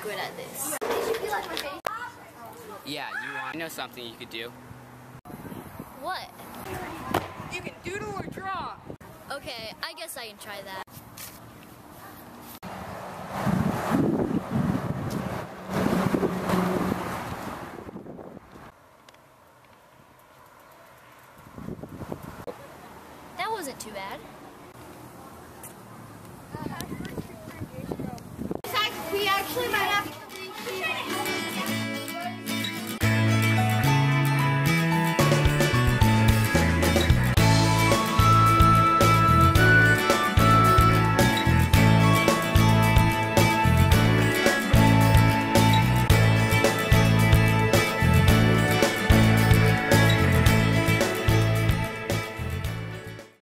good at this. Yeah, I know something you could do. What? You can doodle or draw. Okay, I guess I can try that. That wasn't too bad. We actually might